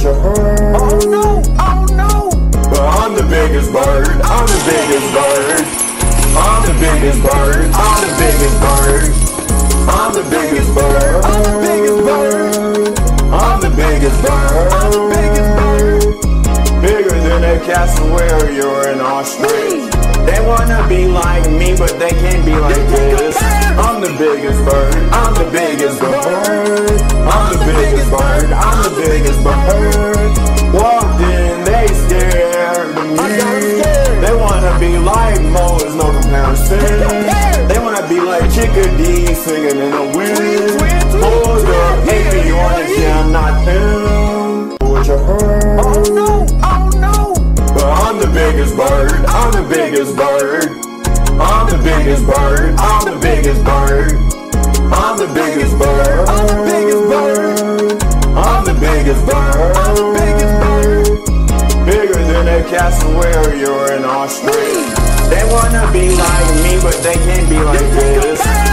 what you heard? Oh no, oh no. But I'm the biggest bird, I'm the biggest bird. I'm the biggest bird, I'm the biggest bird. I'm the biggest bird, I'm the biggest bird. I'm the biggest bird, I'm the biggest bird. bigger than a cassowary or an ostrich. They wanna be like me, but they can't be like this. I'm the biggest bird, I'm the biggest bird. I'm the biggest bird, I'm the biggest bird. Walked in, they scared of me. They wanna be like Mo, there's no comparison. They wanna be like Chickadee singing in the wind. Hold up, hate me, you wanna see I'm not them. What you heard? Oh no, oh no. But I'm the biggest bird, I'm the biggest bird. I'm the biggest bird, I'm the biggest bird. I'm the biggest bird, I'm the biggest bird. I'm the biggest bird, I'm the biggest bird. bigger than a cassowary or an ostrich. They wanna be like me, but they can't be like this.